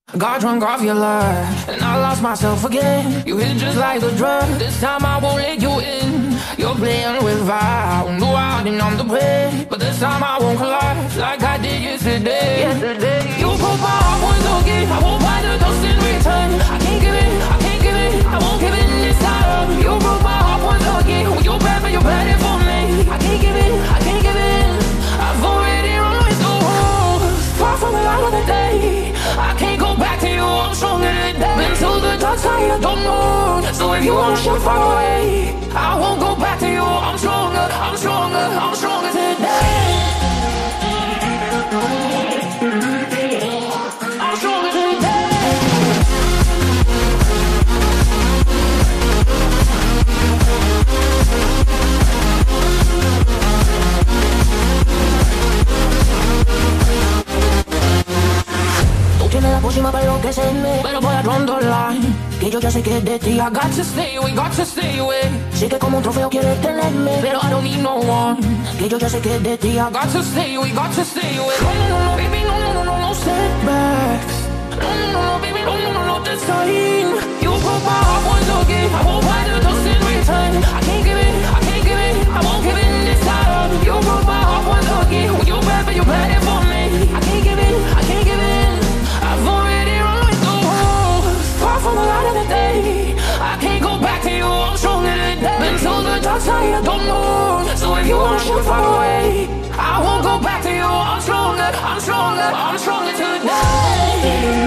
Got drunk off your love, and I lost myself again. You hit just like a drug. This time I won't let you in. You're playing with fire, no hiding on the play. But this time I won't collide like I did yesterday. You broke my heart once again. I won't buy the dust in return. I can't give it, I can't give it, I won't give in this time. You broke my heart once again. You're bad, but you're bad for me. I can't give it, I can't give in. I've already run with the world. Far from the light of the day. I can't go back to you, I'm stronger today. Been to the dark side of the moon. So if you wanna shift far away, I won't go back to you, I'm stronger, I'm stronger, I'm stronger today. I'm stronger today. Tiene la próxima para enloquecerme, pero voy a rondo line. Que yo ya sé que es de ti. I got to stay away, got to stay away. Sé que como un trofeo quieres tenerme, pero I don't need no one. Que yo ya sé que es de ti. I got to stay away, got to stay away. No, no, no, no, baby, no, no, no, no, no setbacks. No, no, no, no, baby, no, no, no, no, this time. You broke my heart once again. I won't buy the dust in return. I can't give it, I can't give it, I won't give in this time. You broke my heart once again. You're bad, but you're bad for me. I can't give it, I can't give in. I've already run with the world. Far from the light of the day. I can't go back to you, I'm stronger today. Been to the dark side of the moon. So if you wanna shift far away, I won't go back to you, I'm stronger, I'm stronger, I'm stronger today.